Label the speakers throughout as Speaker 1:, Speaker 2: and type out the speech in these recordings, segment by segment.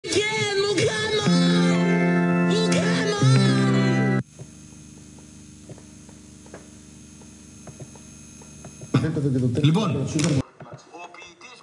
Speaker 1: Λοιπόν, ο ποιητής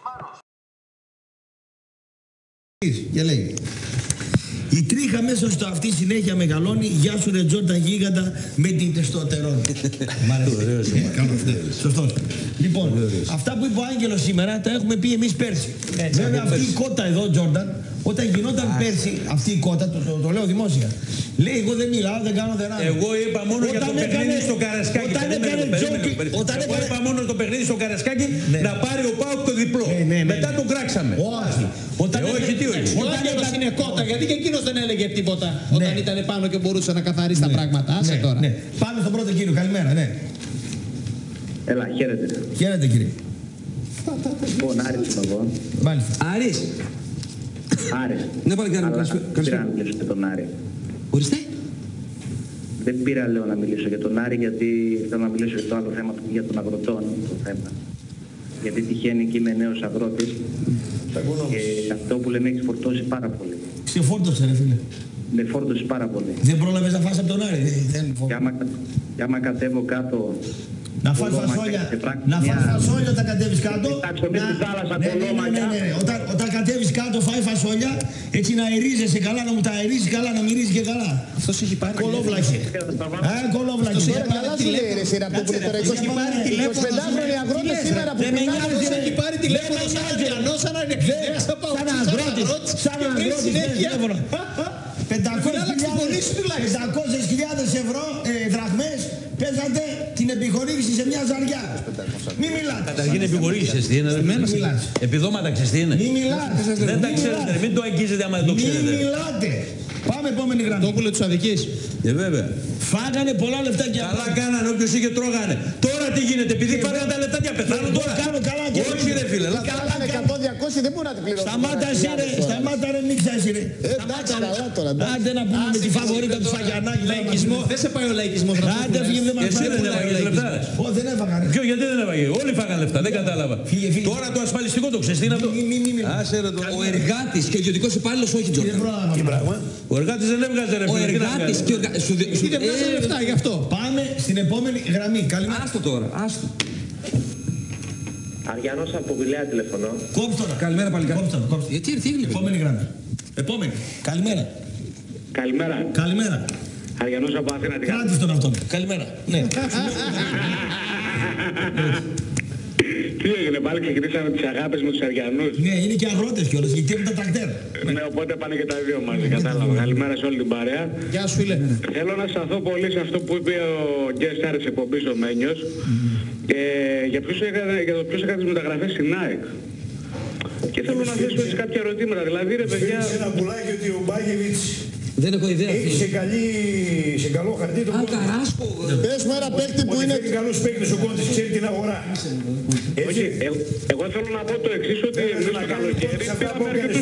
Speaker 1: Μάνος και λέει: η τρίχα μέσα στο αυτή συνέχεια μεγαλώνει. Γεια σου ρε Τζόρτα γίγαντα με την τεστοτερόνη. Μ' αρέσει. Σωστός. Λοιπόν, αυτά που είπε ο Άγγελος σήμερα τα έχουμε πει εμείς πέρσι. Βέβαια αυτή η κότα εδώ, Τζόρνταν, όταν γινόταν πέρσι αυτή η κότα, το λέω δημόσια. Λέει, εγώ δεν μιλάω, δεν κάνω δεν άνω.
Speaker 2: Εγώ είπα μόνο για το παιχνίδι στο Καρασκάκι. Εγώ είπα μόνο το παιχνίδι στο Καρασκάκι να πάρει ο ΠΑΟΚ το διπλό. Μετά τον κράξαμε. Όχι, τι όχι.
Speaker 3: Όταν είναι κότα, γιατί και εκείνος δεν έλεγε τίποτα όταν ήταν πάνω και μπορούσε να καθαρίσει τα πράγματα. Άσε τώρα.
Speaker 1: Πάμε στον πρώτο κύριο, καλημέρα, ναι.
Speaker 4: Έλα, χαίρετε.
Speaker 1: Χαίρετε κύριε.
Speaker 4: Λοιπόν, Άρης είμαι εγώ.
Speaker 1: Μάλιστα.
Speaker 5: Άρης.
Speaker 4: Άρης.
Speaker 5: Ναι, πάλι κάνω.
Speaker 4: Αλλά δεν πήρα να μιλήσω για τον Άρη.
Speaker 5: Ορίστε.
Speaker 4: Δεν πήρα, λέω, να μιλήσω για τον Άρη, γιατί θέλω να μιλήσω για το άλλο θέμα για τον αγροτών. Το θέμα. Γιατί τυχαίνει και είμαι νέος αγρότης. Και αυτό που λέμε έχει φορτώσει πάρα πολύ.
Speaker 1: Ξεφόρτωσε ρε φίλε.
Speaker 4: Με φόρτωσε πάρα πολύ.
Speaker 1: Δεν πρόλαβες να φας από τον Άρη.
Speaker 4: Και άμα κατέβω κάτω...
Speaker 1: Να φας φασόλια, όταν κατέβεις κάτω. Όταν κατέβεις κάτω φάει φασόλια, έτσι να αερίζεσαι καλά, να μου τα αερίζεις καλά, να μυρίζει και καλά.
Speaker 3: Αυτός έχει πάρει
Speaker 1: κολόβλαχε. Κολόβλαχε.
Speaker 3: Καλά σου λέει ρε σειρά από το προτεραϊκό. 25χρονοι αγρότες σήμερα που αυτός έχει πάρει τηλέφωνο σαν αδιανό, σαν αγρότης. Σαν αγρότης.
Speaker 1: 500.000 ευρώ δραχμές παίζατε την επιχορήγηση σε μια ζαριά. Μη μιλάτε.
Speaker 2: Καταρχήν επιχορήγησες τι είναι. Επιδόματα ξέρεις τι είναι.
Speaker 1: Μη μιλάτε.
Speaker 2: Δεν τα ξέρετε. Μην το αγγίζετε άμα δεν το ξέρετε.
Speaker 1: Μη μιλάτε. Πάμε επόμενη γραμμή.
Speaker 3: Το πουλε τους αδικείς.
Speaker 2: Βέβαια.
Speaker 1: Φάγανε πολλά λεφτά και
Speaker 2: καλά κάνανε όποιος είχε τρώγανε. Τώρα τι γίνεται, επειδή φάγανε τα λεφτά και πεθάνουν τώρα. Όχι ρε φίλε.
Speaker 3: Κάνανε 100-200 δεν μπορεί να την πληρώσουν.
Speaker 1: Σταμάτα ρε μίξα εσύ ρε. Άντε να πούμε με τη φαβορίτα του Φαγιανάκη.
Speaker 3: Λαϊκισμό, δεν σε πάει ο λαϊκισμός να πούμε.
Speaker 1: Άντε φύγε δεν μας
Speaker 2: Εσύ δεν έβαγες λεφτά.
Speaker 1: Δεν έφαγανε.
Speaker 2: Ποιο, γιατί δεν έβαγε. Όλοι φάγανε λεφτά, δεν κατάλαβα. Τώρα το ασφαλιστικό το ξέρεις τι είναι αυτό.
Speaker 5: Ο εργάτης και ο ιδιωτικός υπάλληλος όχι Τζόρνταν.
Speaker 2: Ο εργάτης δεν έβγαζε ρε φίλε.
Speaker 5: Ο εργάτης και ο
Speaker 3: δεν βγάζανε λεφτά γι' αυτό.
Speaker 1: Πάμε στην επόμενη γραμμή. Καλημέρα.
Speaker 5: Άστο τώρα, άστο.
Speaker 4: Αριανός από Βιλέα τηλεφωνώ.
Speaker 1: Κόψτε τώρα.
Speaker 5: Καλημέρα παλικάρι.
Speaker 1: Κόψτε.
Speaker 5: Γιατί ήρθε η
Speaker 1: επόμενη γραμμή. Επόμενη. Καλημέρα.
Speaker 4: Καλημέρα.
Speaker 1: Καλημέρα.
Speaker 4: Αριανός από Αθήνα.
Speaker 1: Κράτης τον αυτόν. Καλημέρα. Ναι.
Speaker 4: Τι έγινε, πάλι ξεκινήσαμε τις αγάπες με τους Αριανούς.
Speaker 1: Ναι, είναι και αγρότες κιόλας, γιατί έχουν τα τρακτέρ.
Speaker 4: Ναι, οπότε πάνε και τα δύο μαζί, κατάλαβα. Καλημέρα σε όλη την παρέα.
Speaker 3: Γεια σου φίλε.
Speaker 4: Θέλω να σταθώ πολύ σε αυτό που είπε ο guest star της εκπομπής ο Μένιος. Για το ποιος έκανε τις μεταγραφές στην ΑΕΚ. Και θέλω να θέσω έτσι κάποια ερωτήματα. Δηλαδή ρε παιδιά...
Speaker 6: Ένα πουλάκι ότι ο Μπάγεβιτς
Speaker 5: δεν έχω ιδέα.
Speaker 6: έχει σε καλό χαρτί το
Speaker 5: κόμμα. Καράσκο.
Speaker 3: Πες μου ένα παίκτη που είναι...
Speaker 6: Έχει καλούς παίκτες ο Κόντης, ξέρει την αγορά.
Speaker 4: Όχι, εγώ θέλω να πω το εξής, ότι εμείς το καλοκαίρι πήραμε αρκετούς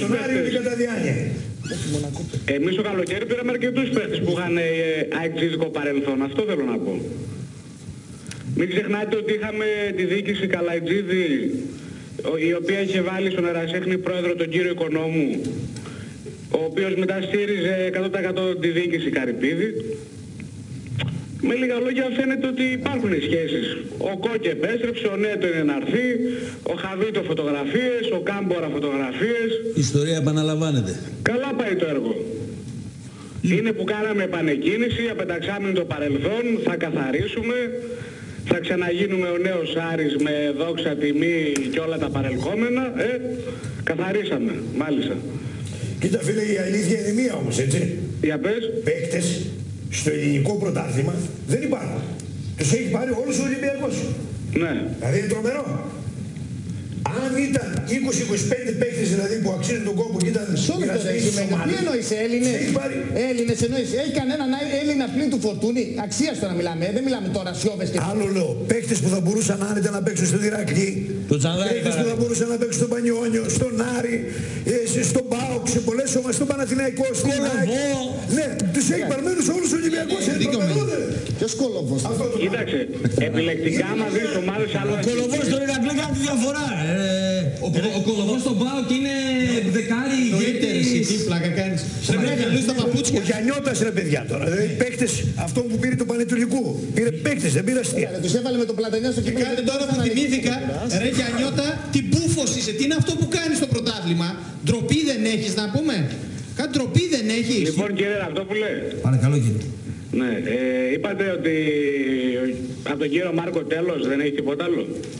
Speaker 4: παίκτες. Εμείς το καλοκαίρι πήραμε αρκετούς παίκτες που είχαν αεξίδικο παρελθόν. Αυτό θέλω να πω. Μην ξεχνάτε ότι είχαμε τη διοίκηση Καλαϊτζίδη, η οποία είχε βάλει στον ερασιτέχνη πρόεδρο τον κύριο Οικονόμου, ο οποίος μετά στήριζε 100% τη διοίκηση Καρυπίδη. Με λίγα λόγια φαίνεται ότι υπάρχουν σχέσεις. Ο Κόκκε επέστρεψε, ο Νέτο είναι να έρθει, ο Χαβίτο φωτογραφίες, ο Κάμπορα φωτογραφίες.
Speaker 2: Η ιστορία επαναλαμβάνεται.
Speaker 4: Καλά πάει το έργο. Είναι που κάναμε επανεκκίνηση, απεταξάμενοι το παρελθόν, θα καθαρίσουμε, θα ξαναγίνουμε ο νέος Άρης με δόξα, τιμή και όλα τα παρελκόμενα. Καθαρίσαμε, μάλιστα.
Speaker 6: Κοίτα φίλε, η αλήθεια είναι μία όμως, έτσι.
Speaker 4: Για πες.
Speaker 6: Παίκτες στο ελληνικό πρωτάθλημα δεν υπάρχουν. Τους έχει πάρει όλους ο Ολυμπιακός.
Speaker 4: Ναι.
Speaker 6: Δηλαδή είναι τρομερό. Αν ήταν 20-25 παίκτες δηλαδή που αξίζουν τον κόπο και ήταν...
Speaker 3: Τι εννοείς Έλληνες. Έλληνες εννοείς. Έχει κανέναν Έλληνα πλην του Φορτούνη. Αξίαστο να μιλάμε. Δεν μιλάμε τώρα σιώβες και...
Speaker 6: Άλλο λέω. Παίκτες που θα μπορούσαν άνετα να παίξουν στον Ηρακλή. Παίκτες που θα μπορούσαν να παίξουν στον Πανιόνιο, στον Άρη, στον ΠΑΟΚ, σε πολλές ομάδες, στον Παναθηναϊκό, στην ΑΕΚ. Ναι, τους έχει παρμένους όλους τους Ολυμπιακούς.
Speaker 3: Ποιος Κολοβός.
Speaker 4: Κοίταξε, επιλεκτικά να δεις ομάδες άλλο...
Speaker 1: Ο Κολοβός στον Ηρακλή κάνει τη διαφορά.
Speaker 5: Ο Κολοβός στον ΠΑΟΚ είναι δεκάρι ηγέτης.
Speaker 3: Τι πλάκα κάνεις. Τα παπούτσια.
Speaker 6: Ο Γιαννιώτας ρε παιδιά τώρα. Δηλαδή παίκτες αυτό που πήρε το Πανετολικού. Πήρε παίκτες, δεν πήρε αστεία.
Speaker 3: Τους έβαλε με το Πλατανιά στο κύπελο. Κάτι τώρα που θυμήθηκα, ρε Γιαννιώτα, τι μπούφος είσαι. Τι είναι αυτό που κάνεις στο πρωτάθλημα. Ντροπή δεν έχεις να πούμε. Κάτι ντροπή δεν έχεις.
Speaker 4: Λοιπόν κύριε Ραυτόπουλε.
Speaker 1: Παρακαλώ κύριε.
Speaker 4: Ναι, είπατε ότι από τον κύριο Μάρκο τέλος δεν έχει τίποτα άλλο.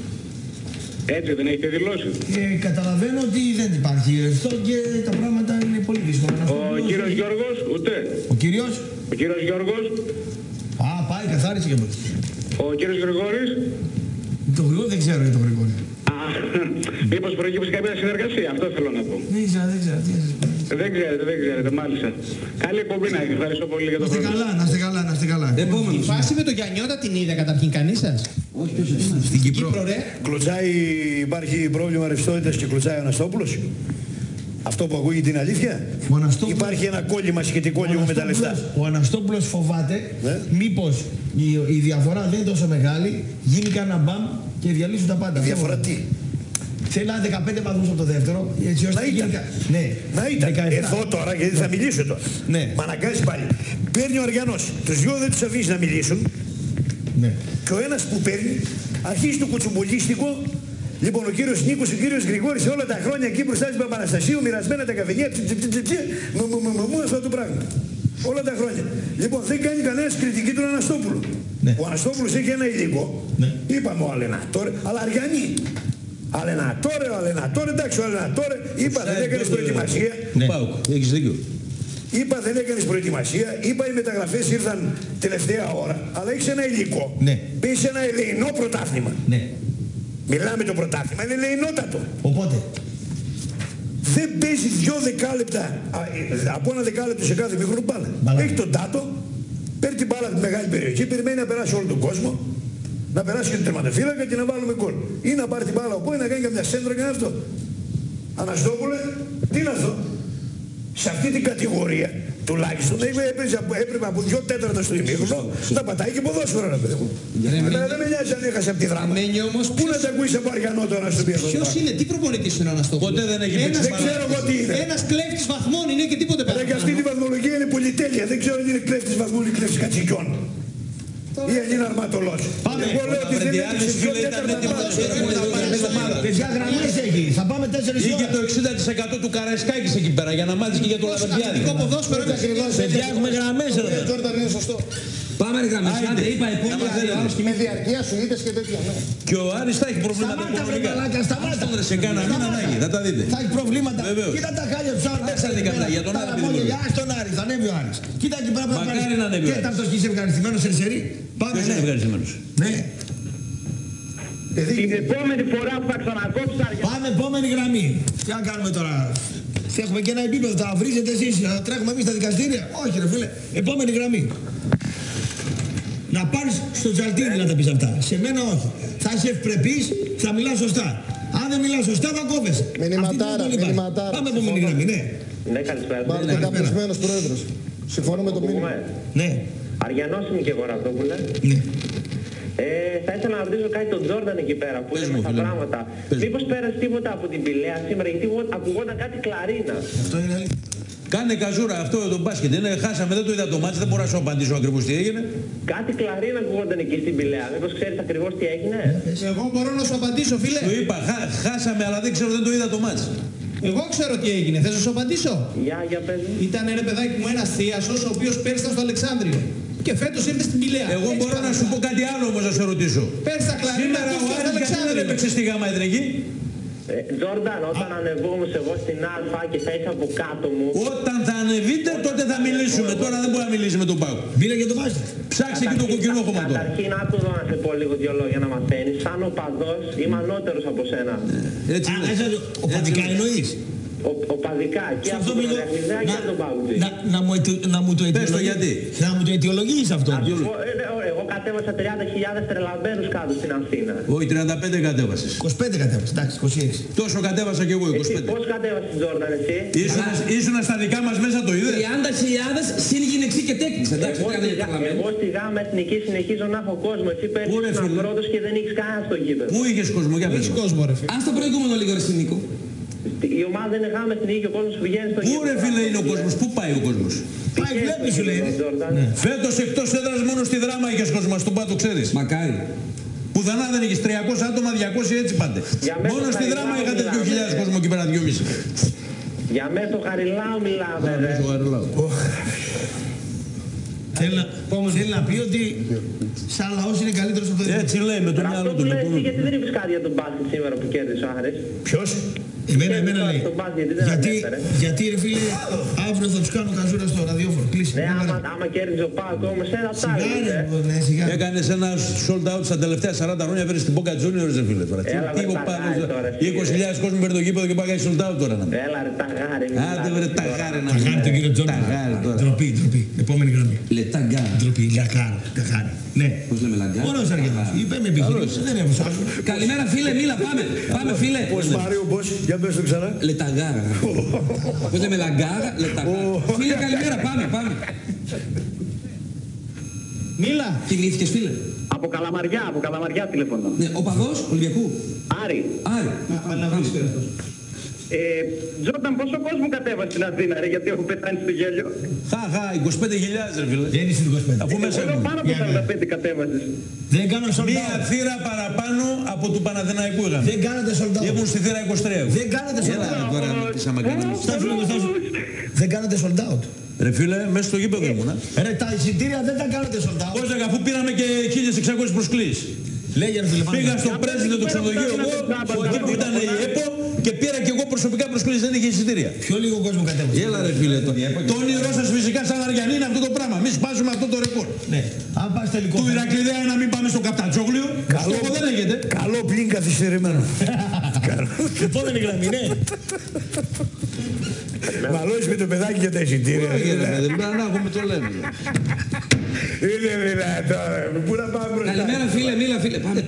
Speaker 4: Έτσι δεν έχετε δηλώσει.
Speaker 1: Καταλαβαίνω ότι δεν υπάρχει ρευστό και τα πράγματα είναι πολύ δύσκολα.
Speaker 4: Ο κύριος Γιώργος, ούτε.
Speaker 1: Ο κύριος.
Speaker 4: Ο κύριος Γιώργος.
Speaker 1: Α, πάει, καθάρισε και πολύ.
Speaker 4: Ο κύριος Γρηγόρης.
Speaker 1: Το Γρηγόρη δεν ξέρω για τον Γρηγόρη.
Speaker 4: Α, μήπως προκύψει κάποια συνεργασία, αυτό θέλω να πω.
Speaker 1: Δεν ξέρω.
Speaker 4: Δεν ξέρετε, μάλιστα. Καλή εκπομπή να έχετε. Ευχαριστώ πολύ για το χρόνο.
Speaker 1: Να είστε καλά.
Speaker 3: Η φάση με τον Γιαννιώτα την είδε καταρχήν κανείς σας.
Speaker 5: Όχι, ποιος είναι.
Speaker 1: Στην Κύπρο.
Speaker 6: Κλωτσάει, υπάρχει πρόβλημα ρευστότητας και κλωτσάει ο Αναστόπουλος. Αυτό που ακούγεται είναι αλήθεια. Υπάρχει ένα κόλλημα σχετικό λίγο με τα λεφτά.
Speaker 1: Ο Αναστόπουλος φοβάται μήπως η διαφορά δεν είναι τόσο μεγάλη, γίνει κανένα μπαμ και διαλύσουν τα πάντα.
Speaker 6: Διαφορά τι.
Speaker 1: Θέλει 15 βαθμούς από το δεύτερο, έτσι ώστε
Speaker 6: να ήταν.
Speaker 1: Ναι.
Speaker 6: Να ήταν. Εδώ τώρα, γιατί θα μιλήσω τώρα.
Speaker 1: Ναι.
Speaker 6: Μ' αναγκάζει πάλι. Παίρνει ο Αριανός. Τους δυο δεν τους αφήσει να μιλήσουν.
Speaker 1: Ναι.
Speaker 6: Και ο ένας που παίρνει αρχίζει το κουτσουμπολίστικο. Λοιπόν, ο κύριος Νίκος, ο κύριος Γρηγόρης, σε όλα τα χρόνια εκεί μπροστά στην Παπαναστασίου, μοιρασμένα τα καφενεία, μου αυτό το πράγμα. Όλα τα χρόνια. Λοιπόν, δεν κάνει κανένας κριτική του Αναστόπουλου.
Speaker 1: Ναι.
Speaker 6: Ο Αναστόπουλος έχει ένα υλικό. Ναι. Είπαμε ο Αλενατόρε, αλλά Αριανή. Αλενατόρε, εντάξει, ο Αλενατόρε, είπα δεν έκανες προετοιμασία.
Speaker 2: Ναι, έχεις δίκιο.
Speaker 6: Είπα δεν έκανες προετοιμασία, είπα οι μεταγραφές ήρθαν τελευταία ώρα, αλλά έχεις ένα υλικό.
Speaker 1: Ναι.
Speaker 6: Παίζεις ένα ελεεινό πρωτάθλημα.
Speaker 1: Ναι.
Speaker 6: Μιλάμε το πρωτάθλημα, είναι ελεεινότατο.
Speaker 1: Οπότε.
Speaker 6: Δεν παίζει 2 δεκάλεπτα, από 1 δεκάλεπτο σε κάθε μικρό μπάλα. Έχει τον τάτο, παίρνει την μπάλα από τη μεγάλη περιοχή, περιμένει να περάσει όλο τον κόσμο, να περάσει και τον τερματοφύλακα και να βάλουμε γκολ. Ή να πάρει την μπάλα από ή να κάνει καμιά σέντρα και αυτό. Αναστόπουλε, τι είναι αυτό. Σε αυτή την κατηγορία τουλάχιστον έπρεπε από 2 τέταρτα στο ημίχρονο να πατάει και ποδόσφαιρο να παιδί μου. Δεν με νοιάζει αν έχασε από τη δράμα. Πού να τα ακούεις από Αριανό τώρα στο πιέτο.
Speaker 3: Ποιος είναι, τι προπονητής είναι ο Αναστόπουλος.
Speaker 2: Ποτέ δεν έχει παίξει.
Speaker 6: Δεν ξέρω εγώ τι είναι.
Speaker 3: Ένας κλέφτης βαθμών είναι και τίποτε πέρα.
Speaker 6: Και αυτή τη βαθμολογία είναι πολυτέλεια. Δεν ξέρω αν είναι κλέφτης βαθμών ή κλέφτης κατσικιών. Ή αν είναι αρματολός. Εγώ λέω ότι δεν έχει 2 τέταρτα ομάδα.
Speaker 1: Παιδιά γραμμές έχει. Θα πάμε 4 ώρες.
Speaker 2: Είχε το 60% του Καραϊσκάκης εκεί πέρα για να μάθεις και για το Λαβερδιάδη.
Speaker 1: Παιδιά έχουμε γραμμές εδώ.
Speaker 3: Είναι σωστό.
Speaker 5: Πάμε ρε γραμμές, άντε, είπα επόμενα.
Speaker 3: Με διαρκεία σου ήτες και τέτοια.
Speaker 2: Και ο Άρης θα έχει προβλήματα οικονομικά.
Speaker 1: Σταμάτα.
Speaker 2: Σε κάνα μήνα να έχει, θα τα δείτε.
Speaker 1: Θα έχει προβλήματα. Κοίτα τα χάλια του Άρη.
Speaker 2: Έξα την καλά, για τον Άρη τι δουλεύει.
Speaker 1: Στον Άρη, θα ανέβει ο Άρης. Κοίτα εκεί πέρα.
Speaker 2: Μακάρι να ανέβει ο Άρης.
Speaker 1: Και ταυτός και είσαι ευχαριστημένος σε σερί. Πάμε.
Speaker 2: Ποιος είναι ευχαριστημένος.
Speaker 1: Ναι.
Speaker 4: Την επόμενη φορά που θα ξανακόψεις Άρη.
Speaker 1: Πάμε επόμενη γραμμή. Τι να κάνουμε τώρα. Έχουμε και ένα επίπεδο. Θα βρίζετε εσείς. Θα τρέχουμε εμείς στα δικαστήρια. Όχι ρε φίλε. Επόμενη γραμμή. Να πάρεις στο τζαλτίνι να τα πεις αυτά. Σε μένα όχι. Θα είσαι ευπρεπής, θα μιλάς σωστά. Αν δεν μιλάς σωστά θα κόβεσαι.
Speaker 3: Μηνυματάρα.
Speaker 1: Πάμε επόμενη γραμμή, ναι.
Speaker 4: Ναι, καλησπέρα.
Speaker 3: Μάλλον καπνισμένος πρόεδρος. Συμφωνώ με το μήνυμα.
Speaker 1: Ναι.
Speaker 4: Αριανός είμαι και εγώ Ραυτόπουλε.
Speaker 1: Ναι.
Speaker 4: Θα ήθελα να ρωτήσω κάτι τον Τζόρνταν εκεί πέρα που είναι τα πράγματα. Μήπως πέρασε τίποτα από την Πηλαία σήμερα, γιατί ακουγόταν κάτι κλαρίνα.
Speaker 1: Αυτό είναι αλήθεια.
Speaker 2: Κάνε καζούρα αυτό το μπάσκετ. Χάσαμε, δεν το είδα το μάτς, δεν μπορώ να σου απαντήσω ακριβώς τι έγινε.
Speaker 4: Κάτι κλαρίνα ακουγόταν εκεί στην Πηλαία. Μήπως ξέρεις ακριβώς τι έγινε.
Speaker 3: Εγώ μπορώ να σου απαντήσω, φίλε.
Speaker 2: Σου είπα, χάσαμε, αλλά δεν ξέρω, δεν το είδα το μάτς.
Speaker 3: Εγώ ξέρω τι έγινε. Θες να σου απαντήσω.
Speaker 4: Για πες μου.
Speaker 3: Ήταν ένα παιδάκι μου, ένας θείασος, ο οποίος πέρσι ήταν στο Αλεξάνδριο. Και φέτος ήρθε στην Πηλαία.
Speaker 2: Εγώ μπορώ να σου πω κάτι άλλο όμως να σε ρωτήσω.
Speaker 3: Πέρσι τα κλαρίνα.
Speaker 2: Σήμερα ο Άρης γιατί δεν έπαιξε στη Γάμα Εθνική.
Speaker 4: Τζόρνταν, όταν ανεβόμουν εγώ στην Α και θα είσαι από κάτω μου.
Speaker 2: Όταν θα ανεβείτε, τότε θα μιλήσουμε. Τώρα δεν μπορεί να μιλήσει με τον Πάκο.
Speaker 1: Μπήκα και το βάζει.
Speaker 2: Ψάξε και το κοκκινόχωμα τώρα.
Speaker 4: Καταρχήν, άκου εδώ να σε πω λίγο 2 λόγια να μαθαίνεις. Σαν οπαδός είμαι ανώτερος από σένα.
Speaker 2: Έτσι είναι.
Speaker 1: Οπαδικά εννοείς.
Speaker 4: Οπαδικά, και από τον Ρεχλιδά και από τον Παουτζή.
Speaker 1: Να μου το
Speaker 2: Πες το γιατί.
Speaker 1: Να μου το αιτιολογήσεις αυτό.
Speaker 4: Εγώ κατέβασα 30.000 τρελαμπέρους κάτω στην Αθήνα.
Speaker 2: Όχι, 35 κατέβασες.
Speaker 1: 25 κατέβασες, εντάξει, 26.
Speaker 2: Τόσο κατέβασα κι εγώ, 25.
Speaker 4: Εσύ πώς κατέβασες Τζόρνταν εσύ.
Speaker 2: Ήσουνα στα δικά μας μέσα, το είδες.
Speaker 5: 30.000 συν γυναιξή και τέκνης. Εντάξει,
Speaker 4: εγώ στη Γάμα Εθνική συνεχίζω να έχω κόσμο. Εσύ πέρσι ήσουν πρώτος και δεν έχεις κανένα στο γήπεδο.
Speaker 2: Πού είχες κόσμο, για πες.
Speaker 3: κόσμο ρε φίλε.
Speaker 5: Ας το προηγούμενο λίγο ρε Νίκο.
Speaker 7: Η ομάδα είναι γάμα στην ήγη, ο κόσμος πηγαίνει στο γήπεδο.
Speaker 2: Πού ρε φίλε είναι ο κόσμος, πού πάει ο κόσμος?
Speaker 1: Πάει, βλέπει σου λέει.
Speaker 2: Φέτος εκτός έδρας μόνο στη Δράμα είχες κόσμο, στον Πάτο ξέρεις.
Speaker 5: Μακάρι.
Speaker 2: Πουθενά δεν έχεις 300 άτομα, 200 έτσι πάτε. Μόνο στη Δράμα είχατε 2.000 κόσμο και πέρα 2.500.
Speaker 7: Για μέσα στο Χαριλάου μιλάμε.
Speaker 1: Θέλει να πει ότι σαν λαός είναι καλύτερος από το ίδιο.
Speaker 2: Έτσι λέει με το μυαλό του.
Speaker 7: Γιατί δεν είπες κάτι για τον μπάσκετ σήμερα που κέρδισε ο Άρης?
Speaker 1: Ποιος? Εμένα λέει. Γιατί ρε φίλε, αύριο θα τους κάνω καζούρα στο ραδιόφωνο. Κλείσε.
Speaker 7: Ναι, άμα κέρδιζε ο Πάοκ όμως ένα τάλι.
Speaker 2: Έκανες ένα sold out στα τελευταία 40 χρόνια, φέρεις την Boca Juniors ρε φίλε. Τι είπε πάνω, 20.000 κόσμοι παίρνει το γήπεδο και πάει sold out τώρα.
Speaker 7: Έλα ρε ταγάρι.
Speaker 2: Άντε βρε ταγάρι να
Speaker 1: Ταγάρι τον κύριο Τζόρνταν. Ντροπή. Επόμενη γραμμή.
Speaker 5: Λεταγκάρ.
Speaker 1: Ντροπή. Ταγάρι. Ναι.
Speaker 5: Πώς λέμε λαγκάρ?
Speaker 1: Ωραίος αργανός. Είπε με επιχειρήσεις. Δεν έχω άλλο.
Speaker 5: Καλημέρα φίλε, μίλα, πάμε φίλε.
Speaker 6: Πώς Μάριο, πώς, για πες το ξανά.
Speaker 5: Λεταγκάρα. Πώς λέμε λαγκάρα, λεταγκάρα. Φίλε καλημέρα, πάμε.
Speaker 3: Μίλα.
Speaker 5: Κοιμήθηκες φίλε?
Speaker 7: Από Καλαμαριά τηλεφωνώ.
Speaker 5: Ναι, ο παδός Ολυμπιακού.
Speaker 7: Άρη. Τζόρνταν, πόσο κόσμο κατέβασε στην Αθήνα, ρε, γιατί έχω πεθάνει στο γέλιο.
Speaker 2: Χαχα, 25.000 ρε φίλε.
Speaker 1: Δεν είσαι 25.
Speaker 2: Αφού μέσα
Speaker 7: Εγώ πάνω από 45 κατέβασες.
Speaker 1: Δεν κάνω sold
Speaker 2: μία
Speaker 1: out.
Speaker 2: θύρα παραπάνω από του Παναθηναϊκού είχαμε.
Speaker 1: Δεν κάνατε sold out.
Speaker 2: Ήμουν στη θύρα 23.
Speaker 1: Δεν κάνατε sold out.
Speaker 5: Τώρα τις αμαγκάνες.
Speaker 1: Δεν κάνατε sold out.
Speaker 2: Ρε φίλε, μέσα στο γήπεδο ήμουνα.
Speaker 1: Ρε τα εισιτήρια δεν τα κάνατε sold out.
Speaker 2: Πώς αφού πήραμε και 1.600 προσκλήσεις.
Speaker 1: Λέγε ρε φίλε.
Speaker 2: Πήγα στο πρέσβυρο του ξενοδοχείου εγώ, εκεί που ήταν η ΕΠΟ και πήρα και εγώ προσωπικά προσκλήσεις, δεν είχε εισιτήρια.
Speaker 1: Πιο λίγο κόσμο κατέβασε.
Speaker 2: Έλα ρε φίλε, το όνειρό σας φυσικά σαν Αριανή είναι αυτό το πράγμα. Μη σπάσουμε αυτό το ρεκόρ.
Speaker 1: Ναι. Αν πας τελικό.
Speaker 2: Του Ηρακλειδέα να μην πάμε στο Καπτατζόγλιο. Στόχο δεν έχετε.
Speaker 6: Καλό πλήν καθυστερημένο.
Speaker 1: Επόμενη γραμμή, ναι.
Speaker 6: Μαλώσεις με το παιδάκι για τα εισιτήρια.
Speaker 2: Να έχουμε το λέμε.
Speaker 6: Είναι δυνατό, πού να πάμε μπροστά.
Speaker 5: Καλημέρα φίλε, μίλα φίλε, πάμε.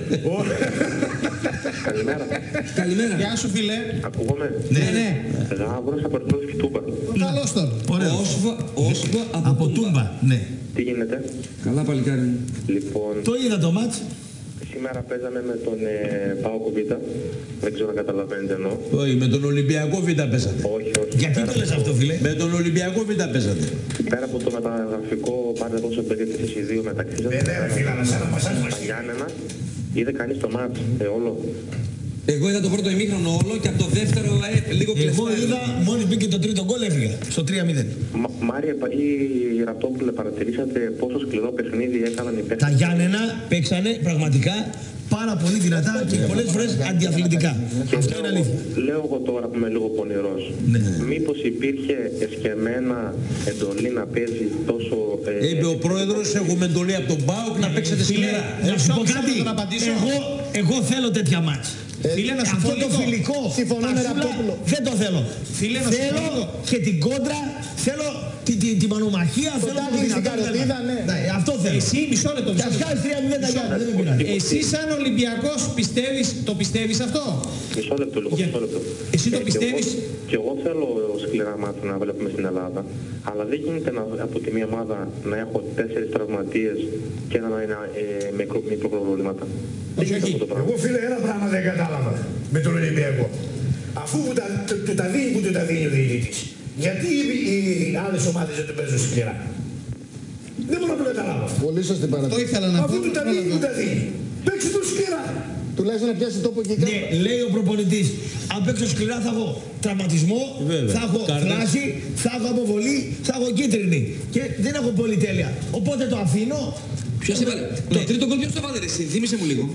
Speaker 5: Καλημέρα.
Speaker 3: Γεια σου φίλε.
Speaker 7: Ακούγομαι.
Speaker 3: Ναι.
Speaker 7: Γάβρος από Ερθρός και Τούμπα.
Speaker 3: Καλώς τον.
Speaker 5: Όσβα
Speaker 1: Από Τούμπα. Ναι.
Speaker 7: Τι γίνεται?
Speaker 5: Καλά παλικάρι μου.
Speaker 7: Λοιπόν,
Speaker 1: Το είδα το μάτς.
Speaker 7: σήμερα παίζαμε με τον ΠΑΟΚ Β. Δεν ξέρω αν καταλαβαίνετε εννοώ.
Speaker 2: Όχι, με τον Ολυμπιακό Β πέσατε.
Speaker 7: Όχι.
Speaker 1: Γιατί το λες αυτό φίλε?
Speaker 2: Με τον Ολυμπιακό Β πέσατε.
Speaker 7: Πέρα από το μεταγραφικό πάρτε τόσο περίπτωση οι δύο μεταξύ σας. Τα Γιάννενα, είδε κανείς το μάτς όλο?
Speaker 5: Εγώ είδα το πρώτο ημίχρονο όλο και από το δεύτερο λίγο κλειστό.
Speaker 1: Εγώ είδα μόλις μπήκε το τρίτο γκολ έφυγα στο 3-0.
Speaker 7: Μάρια ή Ραπτόπουλε, παρατηρήσατε πόσο σκληρό παιχνίδι έκαναν οι παίκτες?
Speaker 1: Τα Γιάννενα παίξανε πραγματικά πάρα πολύ δυνατά και πολλές φορές αντιαθλητικά. Αυτό είναι αλήθεια.
Speaker 7: Λέω εγώ τώρα που είμαι λίγο πονηρός.
Speaker 1: Ναι.
Speaker 7: Μήπως υπήρχε εσκεμμένα εντολή να παίζει τόσο...
Speaker 2: Είπε ο πρόεδρος, έχουμε εντολή από τον ΠΑΟΚ να παίξετε σκληρά.
Speaker 1: Να σου πω κάτι, εγώ θέλω τέτοια μάτς.
Speaker 3: Φίλε, να σου
Speaker 1: Αυτό
Speaker 3: πω
Speaker 1: το φιλικό,
Speaker 3: συμφωνώ με Ραπτόπουλο.
Speaker 1: δεν το θέλω.
Speaker 3: Φίλε, να
Speaker 1: Θέλω και την κόντρα, θέλω την πανομαχία, θέλω την
Speaker 3: καροτίδα, ναι.
Speaker 1: Αυτό θέλω.
Speaker 3: Εσύ, μισό λεπτό.
Speaker 1: Και ας κάνεις 3-0 τα Γιάννη, δεν με πειράζει.
Speaker 3: Εσύ σαν Ολυμπιακός το πιστεύεις αυτό?
Speaker 7: Μισό λεπτό, μισό λεπτό.
Speaker 3: Εσύ το πιστεύεις?
Speaker 7: Και εγώ θέλω σκληρά μάτια να βλέπουμε στην Ελλάδα, αλλά δεν γίνεται από τη μία ομάδα να έχω 4 τραυματίες και ένα να είναι με μικροπροβλήματα.
Speaker 6: Εγώ φίλε ένα πράγμα δεν κατάλαβα με τον Ολυμπιακό. Αφού του τα δίνει ο διαιτητής, γιατί οι άλλες ομάδες δεν το παίζουν σκληρά? Δεν μπορώ να το καταλάβω.
Speaker 8: Πολύ σωστή παρατήρηση.
Speaker 3: Το ήθελα να πω.
Speaker 6: Αφού του τα δίνει, παίξτε το σκληρά.
Speaker 8: Τουλάχιστον να πιάσει τόπο και κάτω.
Speaker 1: Ναι, λέει ο προπονητής, αν παίξω σκληρά θα έχω τραυματισμό, θα έχω θλάση, θα έχω αποβολή, θα έχω κίτρινη. Και δεν έχω πολυτέλεια. Οπότε το αφήνω.
Speaker 5: Ποιος έβαλε? Το τρίτο γκολ ποιος το έβαλε ρε εσύ? Θύμισε μου λίγο.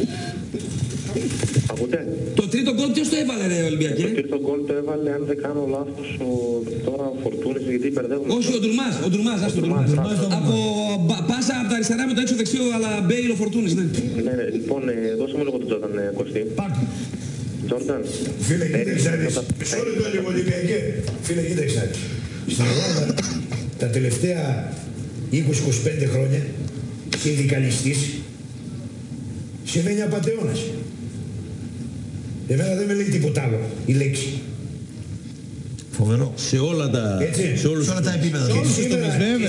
Speaker 7: Ακούτε?
Speaker 5: Το τρίτο γκολ ποιος το έβαλε ρε Ολυμπιακέ?
Speaker 7: Το τρίτο γκολ το έβαλε, αν δεν κάνω λάθος, τώρα ο Φορτούνης, γιατί μπερδεύουμε.
Speaker 5: Όχι, ο Ντουρμάς, ας το Ντουρμάς. Από πάσα από τα αριστερά με το έξω δεξιό, αλλά Μπέιλ ο Φορτούνης, ναι.
Speaker 7: Ναι, λοιπόν, δώσε μου λίγο τον Τζόρνταν, Κωστή.
Speaker 1: Πάρτε.
Speaker 7: Τζόρνταν.
Speaker 6: Φίλε, κοίταξε να δεις. Μισό λεπτό λίγο Ολυμπιακέ. Φίλε, κοίταξε να δεις. Στην Ελλάδα τα τελευταία 20-25 χρόνια συνδικαλιστής σημαίνει απατεώνας. Εμένα δεν με λέει τίποτα άλλο η λέξη.
Speaker 1: Φοβερό.
Speaker 2: Σε όλα τα,
Speaker 1: σε όλα τα επίπεδα.
Speaker 6: Και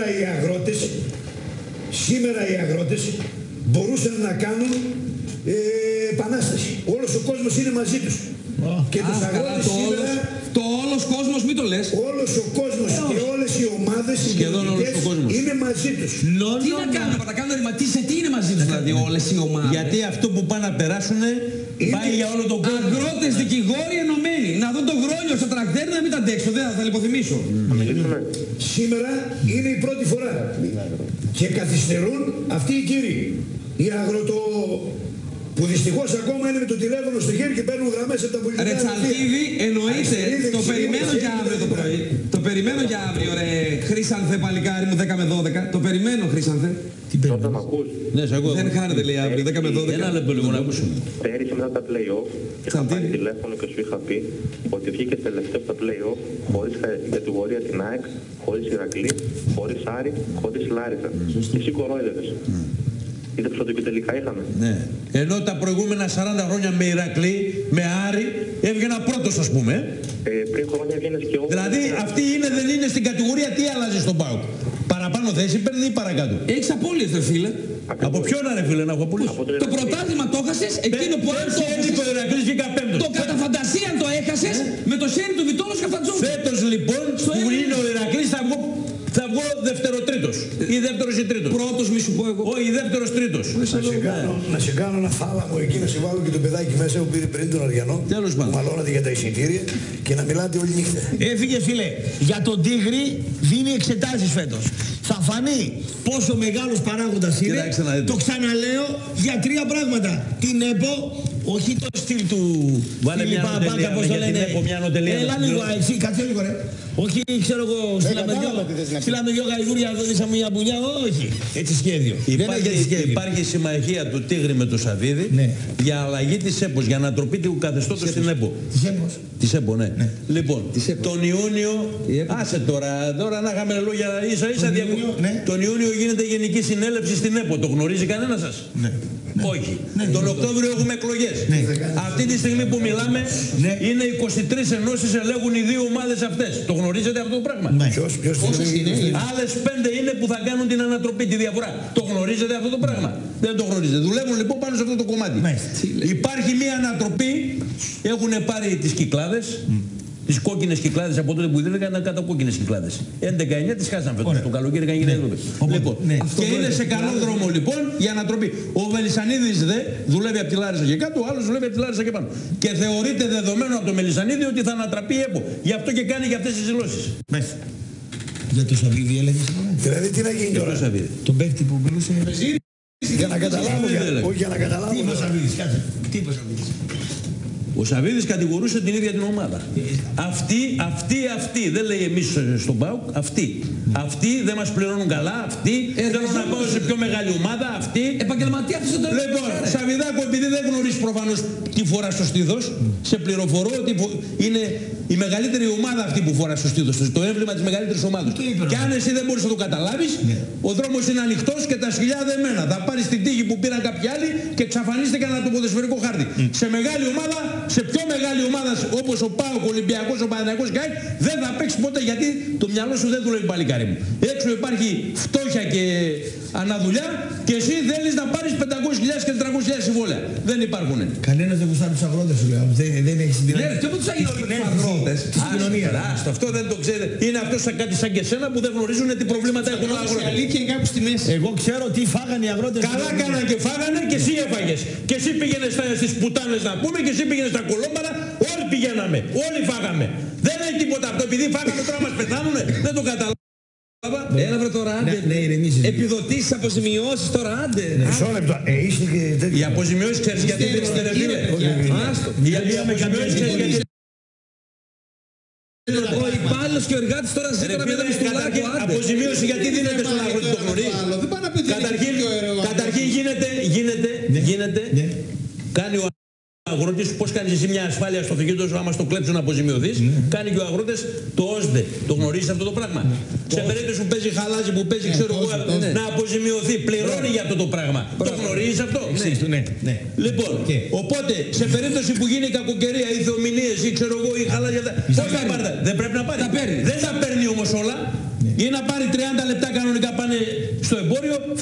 Speaker 6: σήμερα οι αγρότες μπορούσαν να κάνουν επανάσταση. Όλος ο κόσμος είναι μαζί τους. Και τους αγρότες σήμερα...
Speaker 5: Το όλος κόσμος, μην το λες.
Speaker 6: Όλος ο κόσμος και όλες οι ομάδες είναι μαζί τους.
Speaker 5: Τι να κάνουμε, θα κάνουμε τι είναι μαζί τους δηλαδή όλες οι ομάδες.
Speaker 2: Γιατί αυτό που πάνε να περάσουν πάει για όλο τον κόσμο.
Speaker 5: Αγρότες, δικηγόροι ενωμένοι. Να δω το γρόνιο στο τρακτέρ να μην τα αντέξω, δεν θα λιποθυμίσω.
Speaker 6: Σήμερα είναι η πρώτη φορά και καθυστερούν αυτοί οι κύριοι. Οι αγροτο... που δυστυχώς ακόμα είναι με το τηλέφωνο στο χέρι και παίρνουν γραμμές από τα πολιτικά.
Speaker 5: Ρετσαλτίδη, εννοείται, το περιμένω για αύριο το πρωί. Το περιμένω για αύριο, ρε Χρήσανθε παλικάρι μου, 10 με 12. Το περιμένω, Χρήσανθε.
Speaker 7: Τι περιμένω.
Speaker 2: Ναι, σε ακούω.
Speaker 5: Δεν χάνετε, λέει, αύριο, 10 με 12.
Speaker 2: Ένα λεπτό λίγο να ακούσουμε.
Speaker 7: Πέρυσι μετά τα play-off είχα πάρει τηλέφωνο και σου είχα πει ότι βγήκε τελευταίο στα play-off χωρίς κατηγορία την ΑΕΚ, χωρίς Ηρακλή, χωρίς Άρη, χωρίς Λάρισα. Και εσύ κορόιδευες. Είδες ότι και τελικά είχαμε.
Speaker 2: Ναι. Ενώ τα προηγούμενα 40 χρόνια με Ηρακλή, με Άρη, έβγαινα πρώτος ας πούμε.
Speaker 7: Πριν χρόνια βγαίνεις και εγώ.
Speaker 2: Δηλαδή αυτή είναι, δεν είναι στην κατηγορία, τι άλλαζε στον ΠΑΟΚ. Παραπάνω θέση παίρνει ή παρακάτω.
Speaker 5: Έχεις απώλειες ρε φίλε.
Speaker 2: Από ποιον ρε φίλε να έχω απώλειες.
Speaker 5: Το πρωτάθλημα το έχασες, εκείνο που αν το έχασες, το κατά φαντασία το έχασες, με το χέρι του Βιτόλος Καφτατζόγλου.
Speaker 2: Φέτος λοιπόν, που είναι ο Ηρακλής θα βγω δεύτερο-τρίτος ή δεύτερος ή τρίτος.
Speaker 5: Πρώτος μη σου πω εγώ.
Speaker 2: Όχι, δεύτερος τρίτος.
Speaker 6: Να σε κάνω ένα θάλαμο εκεί, να σε βάλω και το παιδάκι μέσα που πήρε πριν τον Αριανό.
Speaker 2: Τέλος πάντων.
Speaker 6: Μαλώνατε για τα εισιτήρια και να μιλάτε όλη νύχτα.
Speaker 1: Έφυγε φίλε, για τον Τίγρη δίνει εξετάσεις φέτος. Θα φανεί πόσο μεγάλος παράγοντας είναι. Το ξαναλέω για 3 πράγματα. Την ΕΠΟ, όχι το στυλ του Φιλιππάκα, πώς το λένε. Έλα λίγο, εσύ, κάτσε λίγο ρε. Όχι, ξέρω εγώ, στείλαμε 2 γαϊδούρια, δώσαμε μια μπουνιά, όχι. Έτσι σχέδιο.
Speaker 2: Υπάρχει συμμαχία του Τίγρη με το Σαββίδη για αλλαγή της ΕΠΟς, για ανατροπή του καθεστώτος στην ΕΠΟ. Της ΕΠΟ, ναι. Λοιπόν, τον Ιούνιο, άσε τώρα να είχαμε λόγια ίσα-ίσα τον Ιούνιο γίνεται γενική συνέλευση στην ΕΠΟ. Το γνωρίζει κανένας σας? Όχι. Τον Οκτώβριο έχουμε εκλογές. Αυτή τη στιγμή που μιλάμε είναι 23 ενώσεις, ελέγχουν οι 2 ομάδες αυτές. Το γνωρίζετε αυτό το πράγμα? Άλλες 5 είναι που θα κάνουν την ανατροπή, τη διαφορά. Το γνωρίζετε αυτό το πράγμα? Δεν το γνωρίζετε. Δουλεύουν λοιπόν πάνω σε αυτό το κομμάτι. Υπάρχει μια ανατροπή, έχουν πάρει τις Κυκλάδες. Τις κόκκινες Κυκλάδες από τότε που ιδρύθηκαν ήταν κάτω κόκκινες Κυκλάδες. 11-9 τις χάσαν φέτος. Το καλοκαίρι είχαν γίνει έδωπες. Λοιπόν, και είναι σε καλό δρόμο λοιπόν η ανατροπή. Ο Μελισσανίδης δουλεύει από τη Λάρισα και κάτω, ο άλλος δουλεύει από τη Λάρισα και πάνω. Και θεωρείται δεδομένο από το Μελισσανίδη ότι θα ανατραπεί η ΕΠΟ. Γι' αυτό και κάνει και αυτές τις δηλώσεις.
Speaker 1: Για το Σαββίδη έλεγες?
Speaker 6: Δηλαδή τι να γίνει τώρα?
Speaker 1: Τον παίκτη που μιλούσε.
Speaker 6: Για να καταλάβω. Όχι για να καταλάβω.
Speaker 1: Τι είπε ο Σαββίδης, κάτσε. Τι είπε ο Σαββίδης?
Speaker 2: Ο Σαββίδης κατηγορούσε την ίδια την ομάδα. Αυτοί, δεν λέει εμείς στον ΠΑΟΚ, αυτοί δεν μας πληρώνουν καλά, αυτοί θέλουν να πάω σε πιο μεγάλη ομάδα, αυτοί.
Speaker 5: Επαγγελματία αυτός τον
Speaker 2: Λοιπόν, Σαββιδάκο, επειδή δεν γνωρίζεις προφανώς τι φορά στο στήθος, σε πληροφορώ ότι είναι η μεγαλύτερη ομάδα αυτή που φορά στο στήθος, το έμβλημα της μεγαλύτερης ομάδας. Και αν εσύ δεν μπορείς να το καταλάβεις, ο δρόμος είναι ανοιχτός και τα σκυλιά δεμένα. Θα πάρεις την τύχη που πήραν κάποιοι άλλοι και εξαφανίστηκαν από το ποδοσφαιρικό χάρτη. Σε μεγάλη ομάδα, σε πιο μεγάλη ομάδα όπως ο ΠΑΟΚ, ο Ολυμπιακός, ο Παναθηναϊκός και δεν θα παίξει ποτέ, γιατί το μυαλό σου δεν δουλεύει παλικάρι μου. Έξω υπάρχει φτώχεια και αναδουλειά και εσύ θέλεις να πάρεις 500.000 και 400.000 συμβόλαια. Δεν υπάρχουν.
Speaker 1: Κανένας δεν κουστάρει τους αγρότες σου λέω. Δεν έχει συντηρήσει.
Speaker 5: Ναι, και από τους αγρότες της κοινωνίας.
Speaker 2: Αυτό δεν το ξέρετε. Είναι αυτός κάτι σαν και σένα που δεν γνωρίζουν τι προβλήματα έχουν οι αγρότες.
Speaker 5: Αλήθεια είναι κάπου στη μέση.
Speaker 1: Εγώ ξέρω τι φάγανε οι αγρότες.
Speaker 2: Καλά κάναν και φάγανε και εσύ έφαγες. Και εσύ πήγαινες στις πουτάνες να πούμε και εσύ πήγαινες στα κολόμπαρα. Όλοι πηγαίναμε. Όλοι φάγαμε. Δεν έχει τίποτα αυτό. Επειδή φάγαμε τώρα μας πεθάνουνε. Δεν το καταλάβω.
Speaker 5: Έλα βρε τώρα άντε. Επιδοτήσεις, αποζημιώσεις τώρα άντε.
Speaker 6: Μισό λεπτό. Είστε και τέτοιο.
Speaker 2: Οι αποζημιώσεις ξέρεις γιατί δίνεις ρε φίλε? Οι αποζημιώσεις ξέρεις γιατί?
Speaker 5: Ο υπάλληλος και ο εργάτης τώρα ζήτω να πέταμε στο λάκκο άντε.
Speaker 2: Αποζημίωση γιατί δίνεται στον αγρότη, το γνωρίζει? Καταρχήν γίνεται, κάνει ο αγρότης, πώς κάνεις εσύ μια ασφάλεια στο αυτοκίνητο σου, άμα στο κλέψουν να αποζημιωθείς, κάνει και ο αγρότης το ΩΣΔΕ. Το γνωρίζεις αυτό το πράγμα? Σε περίπτωση που παίζει χαλάζι, που παίζει ξέρω εγώ, να αποζημιωθεί, πληρώνει για αυτό το πράγμα. Το γνωρίζεις αυτό?
Speaker 1: Ναι.
Speaker 2: Λοιπόν, οπότε σε περίπτωση που γίνει κακοκαιρία ή θεομηνίες ή ξέρω εγώ ή χαλάζι, πώς θα πάρει? Δεν πρέπει να πάρει. Δεν τα παίρνει όμως όλα. Ή να πάρει 30 λεπτά κανονικά πάνε στο εμπόριο, θα πάρει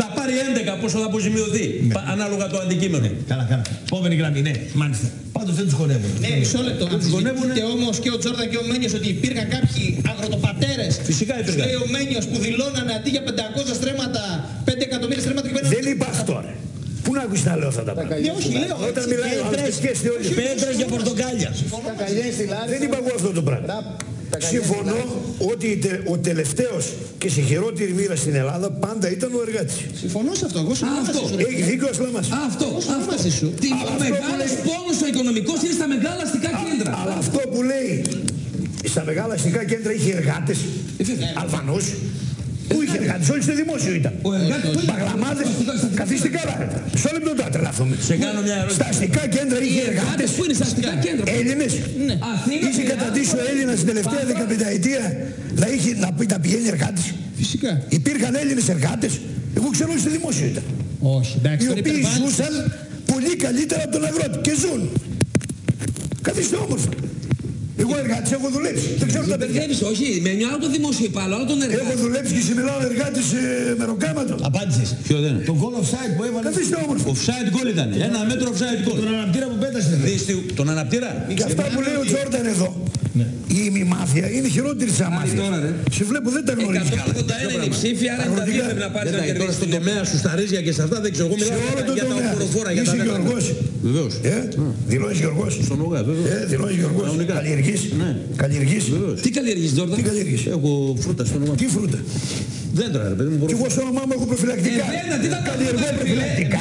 Speaker 2: 11 πόσο θα αποζημιωθεί. Ανάλογα το αντικείμενο.
Speaker 1: Καλά. Επόμενη γραμμή, ναι, μάλιστα. Πάντως δεν τους χωνεύουν.
Speaker 3: Ναι, μισό λεπτό. Και όμως και ο Τζόρνταν και ο Μένιος ότι υπήρχαν κάποιοι αγροτοπατέρες.
Speaker 2: Φυσικά υπήρχαν.
Speaker 3: Λέει ο Μένιος που δηλώνανε αντί για 500 στρέμματα, 5 εκατομμύρια στρέμματα και
Speaker 6: δεν είπα αυτό, ρε. Πού να ακούσεις να λέω αυτά τα πράγματα.
Speaker 3: Όχι, λέω.
Speaker 6: Όταν μιλάει ο άλλος και όλοι.
Speaker 1: Πέτρες για πορτοκάλια.
Speaker 6: Δεν είπα εγώ αυτό το πράγμα. Συμφωνώ ότι ο τελευταίος και σε χειρότερη μοίρα στην Ελλάδα πάντα ήταν ο εργάτης.
Speaker 3: Συμφωνώ σε αυτό. Εγώ
Speaker 6: έχει δίκιο ο Σλαμάς.
Speaker 5: Αυτό. Ο μεγάλος πόνος ο οικονομικός είναι στα μεγάλα αστικά κέντρα.
Speaker 6: Αλλά αυτό που λέει στα μεγάλα αστικά κέντρα είχε εργάτες, Αλβανούς. Πού είχε εργάτες, όλοι στο δημόσιο ήταν. Παγλαμάδες, καθίστε καλά. Μισό λεπτό τώρα τρελαθούμε. Στα αστικά κέντρα είχε εργάτες.
Speaker 5: Πού είναι στα αστικά κέντρα.
Speaker 6: Έλληνες. Είχε καταντήσει ο Έλληνας την τελευταία 15ετία να πηγαίνει εργάτης.
Speaker 3: Φυσικά.
Speaker 6: Υπήρχαν Έλληνες εργάτες. Εγώ ξέρω ότι στο δημόσιο ήταν.
Speaker 3: Όχι, εντάξει.
Speaker 6: Οι οποίοι ζούσαν πολύ καλύτερα από τον αγρότη και ζουν. Καθίστε όμορφα. Εγώ εργάτης, έχω δουλέψει. Δεν ξέρω τα παιδιά.
Speaker 5: Όχι, με μια άλλο το δημόσιο υπάλληλο, άλλο τον εργάτη.
Speaker 6: Έχω δουλέψει και συμμετέχω εργάτης με ροκάματο.
Speaker 1: Απάντησες.
Speaker 2: Ποιο δεν είναι.
Speaker 1: Το goal offside που έβαλε.
Speaker 6: Καθίστε όμορφα.
Speaker 2: Offside goal ήταν. Ένα μέτρο offside goal.
Speaker 1: Τον αναπτήρα που πέτασε.
Speaker 2: Τον αναπτήρα.
Speaker 6: Και αυτά που λέει ο Τζόρνταν εδώ. Η ημιμάφια είναι χειρότερη της αμάφιας. Σε βλέπω δεν τα γνωρίζεις καλά.
Speaker 5: 181 είναι η ψήφια, άρα είναι τα δύο πρέπει να πάρεις να κερδίσεις.
Speaker 2: Τώρα στον τομέα σου, στα ρύζια και σε αυτά δεν ξέρω. Εγώ μιλάω για τα οφοροφόρα, για τα μέτρα. Βεβαίως.
Speaker 6: Δηλώνεις Γιώργος.
Speaker 2: Στον ΟΓΑ, βεβαίως.
Speaker 6: Δηλώνεις Γιώργος. Καλλιεργείς.
Speaker 2: Βεβαίως.
Speaker 5: Τι καλλιεργείς τώρα.
Speaker 6: Τι καλλιεργείς.
Speaker 2: Έχω φρούτα στο όνομα.
Speaker 6: Τι φρούτα.
Speaker 2: Δέντρα, ρε παιδί μου.
Speaker 6: Και εγώ στο όνομά μου έχω προφυλακτικά.
Speaker 5: Τι θα
Speaker 6: καλλιεργώ προφυλακτικά.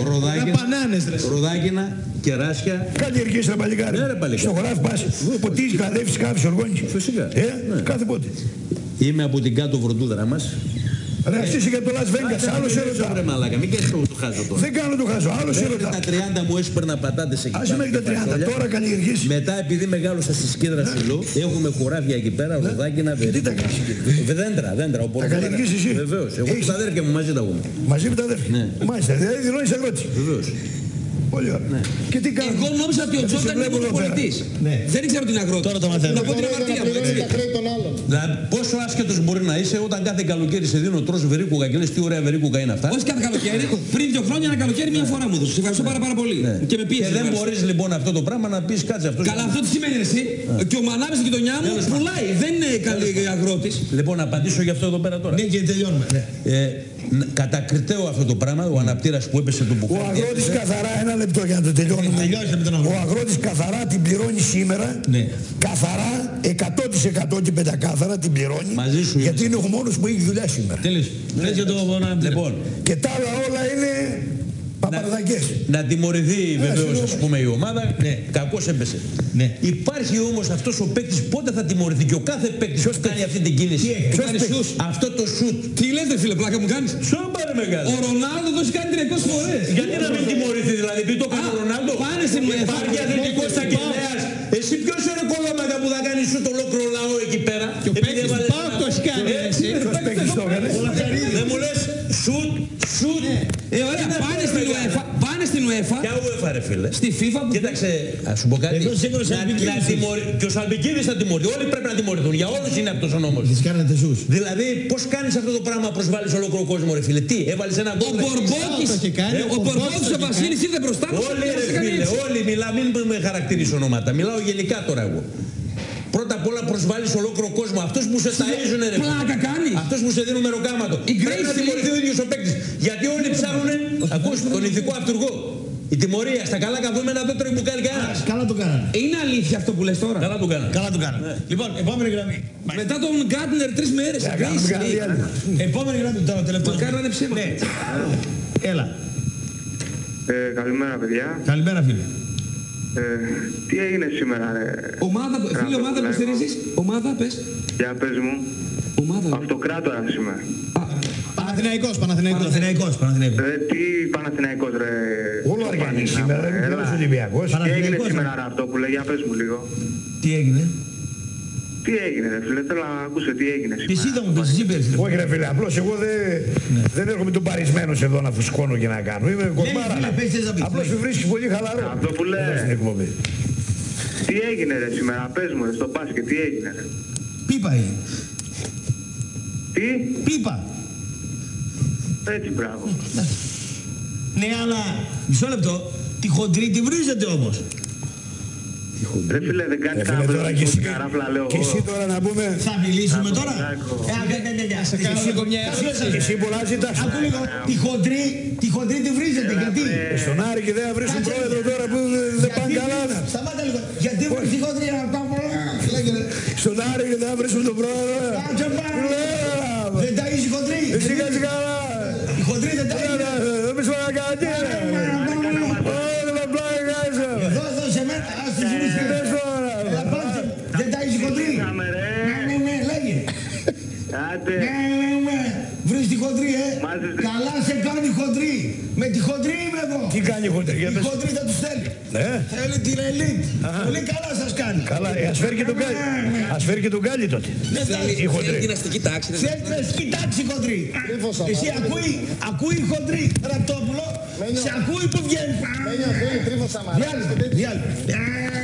Speaker 2: Ροδάκινα, κεράσια.
Speaker 6: Καλλιεργείς ρε παλικάρι.
Speaker 2: Ναι, ρε παλικάρι.
Speaker 6: Στο χωράφι πας. Ποτίζεις, καλεύεις, κάφεις, οργώνεις.
Speaker 2: Φυσικά.
Speaker 6: Κάθε πότε.
Speaker 2: Είμαι από την κάτω βροντούδρα μας.
Speaker 6: Ρε εσύ είσαι για το Las Vegas, άλλος ερωτά.
Speaker 2: Ρε μαλάκα, μην κάνεις το χάζω τώρα.
Speaker 6: Δεν κάνω το χάζω, άλλος ερωτά.
Speaker 2: Τα 30 μου έσπερνα πατάτες εκεί.
Speaker 6: Άσε μέχρι τα 30, τώρα καλλιεργείς.
Speaker 2: Μετά επειδή μεγάλωσα στη Σκίδρα Σιλό, έχουμε χωράφια εκεί πέρα, ροδάκινα,
Speaker 6: Τι τα κάνεις εκεί.
Speaker 2: δέντρα.
Speaker 6: Τα καλλιεργείς εσύ.
Speaker 2: Βεβαίως, εγώ και τα αδέρφια μου μαζί τα έχουμε.
Speaker 6: Μαζί με τα αδέρφια. Μάλιστα, δηλαδή δηλώνεις αγρότης.
Speaker 2: Βεβαίως.
Speaker 6: Πολύ ωραία. Και τι κάνεις.
Speaker 5: Εγώ νόμιζα ότι ο Τζόρνταν είναι κοσμοπολιτής. Δεν ήξερα ότι είναι αγρότης.
Speaker 1: Τώρα το μαθαίνω.
Speaker 5: Να πω την αμαρτία μου, έτσι.
Speaker 2: Δηλαδή, πόσο άσχετος μπορεί να είσαι όταν κάθε καλοκαίρι σε δίνω τρως βερίκουκα και λες τι ωραία βερίκουκα είναι αυτά.
Speaker 5: Όχι κάθε καλοκαίρι. Πριν 2 χρόνια ένα καλοκαίρι μια φορά μου έδωσε. Σε ευχαριστώ πάρα πολύ. Και με πίεσε.
Speaker 2: Και δεν μπορείς λοιπόν αυτό το πράγμα να πεις κάτσε αυτό.
Speaker 5: Καλά, αυτό τι σημαίνει εσύ. Και ο Μανάβης στην γειτονιά μου πουλάει. Δεν είναι καλή αγρότης.
Speaker 2: Λοιπόν, να απαντήσω για αυτό εδώ πέρα τώρα.
Speaker 1: Ναι, και τελειώνουμε.
Speaker 2: Κατακριτέω αυτό το πράγμα, ο αναπτήρας που έπεσε τον μπουκάλι.
Speaker 6: Ο αγρότης καθαρά, ένα λεπτό για να το τελειώνουμε. Ο αγρότης καθαρά την πληρώνει σήμερα. Καθαρά, 100% και πεντακάθαρα την πληρώνει.
Speaker 2: Μαζί σου
Speaker 6: γιατί είναι ο μόνος που έχει δουλειά σήμερα.
Speaker 2: Λοιπόν.
Speaker 6: Και τα άλλα όλα είναι παπαρδακές.
Speaker 2: Να τιμωρηθεί βεβαίως ας πούμε η ομάδα, κακώς έπεσε. Υπάρχει όμως αυτός ο παίκτης πότε θα τιμωρηθεί και ο κάθε παίκτης που κάνει αυτή την κίνηση. Αυτό το σουτ.
Speaker 5: Τι λες δε φίλε, πλάκα μου κάνεις.
Speaker 2: Σώπαρε μεγάλο.
Speaker 5: Ο Ρονάλντο το έχει κάνει 300 φορές.
Speaker 2: Γιατί να μην τιμωρηθεί δηλαδή, πει το κάνει ο Ρονάλντο.
Speaker 5: Πάνε στην UEFA.
Speaker 2: Υπάρχει αθλητικός αγγελέας. Εσύ ποιος είναι κολόμακα που θα κάνει σουτ ολόκληρο λαό εκεί πέρα.
Speaker 3: Και ο παίκτης του ΠΑΟΚ το έχει κάνει.
Speaker 6: Ποιος παίκτης το έκανε.
Speaker 2: Δεν μου λες σουτ.
Speaker 5: Ωραία, πάνε στην UEFA.
Speaker 2: Ποια UEFA ρε φίλε.
Speaker 5: Στη FIFA που...
Speaker 2: Κοίταξε, ας σου πω κάτι. Και ο Σαλπικίδης θα τιμωρηθεί. Όλοι πρέπει να τιμωρηθούν. Για όλους είναι αυτός ο νόμος. Δηλαδή, πώς κάνεις αυτό το πράγμα, προσβάλλεις ολόκληρο κόσμο ρε φίλε. Τι, έβαλες ένα γκολ.
Speaker 5: Ο Μπορμπόκης ο Βασίλης ήρθε μπροστά μας.
Speaker 2: Όλοι ρε φίλε, όλοι μιλάω, μην με χαρακτηρίσω ονόματα. Μιλάω γενικά τώρα εγώ. Πρώτα απ' όλα προσβάλλεις ολόκληρο κόσμο. Αυτός που σε ταΐζουνε ρε.
Speaker 5: Πλάκα κάνεις.
Speaker 2: Αυτός που σε δίνουν μεροκάματο. Πρέπει να τιμωρηθεί ο ίδιος ο παίκτης. Γιατί όλοι ψάχνουνε, ακούς, τον ηθικό αυτούργο. Η τιμωρία στα καλά καθόμενα δεν τρώει μπουκάλι κανένας.
Speaker 1: Καλά το κάνανε.
Speaker 5: Είναι αλήθεια αυτό που λες τώρα.
Speaker 2: Καλά το κάνανε.
Speaker 1: Καλά το κάνανε. Λοιπόν, επόμενη γραμμή.
Speaker 5: Μετά τον Γκάρτνερ 3 μέρες.
Speaker 1: Επόμενη γραμμή τώρα, τελευταίο.
Speaker 5: Μακάρι να είναι ψέμα.
Speaker 1: Έλα.
Speaker 7: Καλημέρα παιδιά.
Speaker 1: Καλημέρα φίλε.
Speaker 7: Τι έγινε σήμερα ρε.
Speaker 5: Φίλε ομάδα που στηρίζεις. Ομάδα πες.
Speaker 7: Για πες μου. Αυτοκράτορα σήμερα.
Speaker 3: Παναθηναϊκός.
Speaker 7: Τι Παναθηναϊκός ρε.
Speaker 6: Όλο αργανή σήμερα, δεν είναι Ολυμπιακός.
Speaker 7: Τι έγινε σήμερα ρε αυτό που λέει, για πες μου λίγο.
Speaker 1: Τι έγινε.
Speaker 7: Τι έγινε ρε φίλε, θέλω να ακούσω τι έγινε σήμερα.
Speaker 1: Εσύ θα μου πεις, εσύ πες.
Speaker 6: Όχι ρε φίλε, απλώς εγώ δεν έρχομαι τον παρισμένος εδώ να φουσκώνω και να κάνω. Είμαι κορμάρα. Απλώς με βρίσκεις πολύ χαλαρό.
Speaker 7: Αυτό που λέει. Τι έγινε ρε σήμερα, πες μου ρε, στο μπάσκετ, τι έγινε ρε.
Speaker 1: Πίπα έγινε.
Speaker 7: Τι.
Speaker 1: Πίπα.
Speaker 4: Έτσι, μπράβο.
Speaker 1: Ναι, αλλά μισό λεπτό. Τη χοντρή τη βρίζετε όμως.
Speaker 4: Ρε φίλε, δεν κάνει κανένα καράφλα, λέω.
Speaker 6: Και εσύ τώρα να πούμε...
Speaker 1: Θα μιλήσουμε τώρα.
Speaker 5: Σε κάνω λίγο μια ερώτηση.
Speaker 6: Εσύ πολλά ζητάς.
Speaker 1: Άκου λίγο. Τη χοντρή τη βρίζετε. Γιατί?
Speaker 6: Στον Άρη και δεν θα βρεις τον πρόεδρο τώρα που δεν πάνε καλά.
Speaker 1: Σταμάτα λίγο. Γιατί βρεις τη χοντρή να τα πω.
Speaker 6: Στον Άρη και δεν θα βρεις τον πρόεδρο.
Speaker 1: Δεν ταΐζει η χοντρή.
Speaker 6: Εσύ κάτσε καλά.
Speaker 1: Η χοντρή δεν ταΐζει.
Speaker 6: Δεν πεις παρακαλεί.
Speaker 1: Εδώ σε μένα. Ας τη ζητήσει. Δεν ταΐζει η χοντρή. Ναι, λέγε. Βρεις τη χοντρή, Καλά σε κάνει η χοντρή. Με τη χοντρή είμαι εδώ.
Speaker 6: Τι κάνει η χοντρή?
Speaker 1: Η χοντρή θα τους θέλει. Θέλει την ελίτ. Πολύ καλά σας κάνει.
Speaker 6: Καλά, ας φέρει και τον Γκάλι. Ας φέρει και τον Γκάλι τότε.
Speaker 5: Η χοντρή. Θέλει την αστική τάξη.
Speaker 1: Θέλει την αστική τάξη η χοντρή. Εσύ ακούει η χοντρή. Ραπτόπουλο. Σε ακούει που βγαίνει.
Speaker 8: Μένιο θέλει τρίφο Σαμαράς.
Speaker 1: Διάλει.